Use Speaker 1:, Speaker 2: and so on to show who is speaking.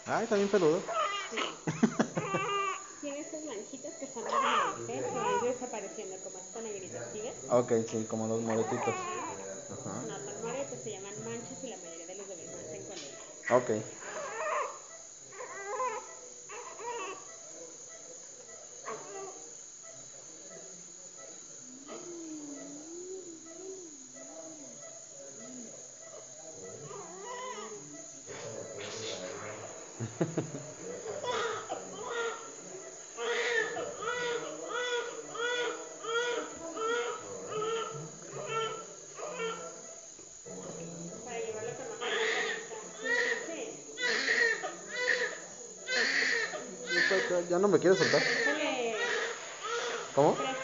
Speaker 1: Ay, también peludo.
Speaker 2: Sí. Tiene estas manchitas que son normales, ¿eh? Se van desapareciendo como esta negrita, ¿sí ves?
Speaker 1: Ok, sí, como los moretitos.
Speaker 2: Ajá.
Speaker 1: Ajá.
Speaker 2: No son moretos, se llaman manchas y la mayoría de los bebés nacen con ellas.
Speaker 1: Ok.
Speaker 2: Para llevarlo con más calmita. Sí, sí, sí.
Speaker 1: Ya no me quiero soltar.
Speaker 2: Préstale,
Speaker 1: ¿Cómo?